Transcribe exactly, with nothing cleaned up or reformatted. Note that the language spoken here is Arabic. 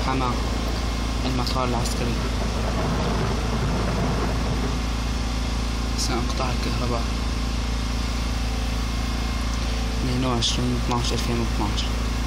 حما المطار العسكري. سانقطاع الكهرباء اثنين وعشرين اثناعش ألفين واثناعش.